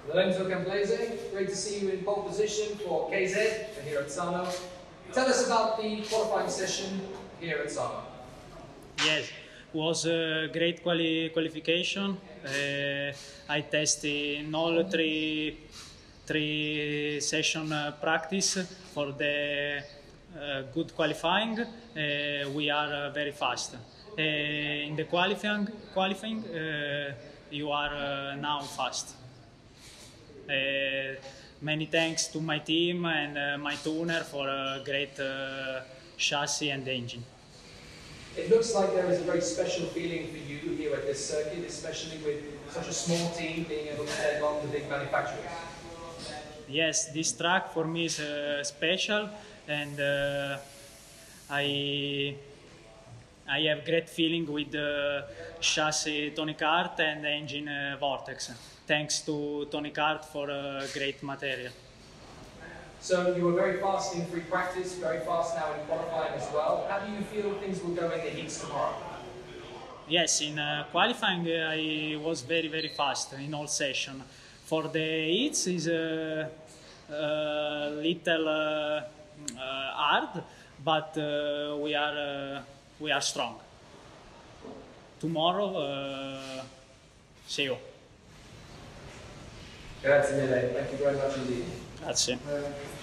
Lorenzo Camplese, great to see you in pole position for KZ and here at Sarno. Tell us about the qualifying session here at Sarno. Yes, was a great qualification. I tested in all three session practice for the good qualifying. We are very fast. In the qualifying you are now fast. Many thanks to my team and my tuner for a great chassis and engine. It looks like there is a very special feeling for you here at this circuit, especially with such a small team being able to take on the big manufacturers. Yes, this track for me is special, and I have great feeling with the chassis Tony Kart and engine Vortex. Thanks to Tony Kart for great material. So you were very fast in free practice, very fast now in qualifying as well. How do you feel things will go in the heats tomorrow? Yes, in qualifying I was very fast in all session. For the heats is a little hard, but we are strong. Tomorrow, see you. Grazie mille, thank you very much indeed. Grazie.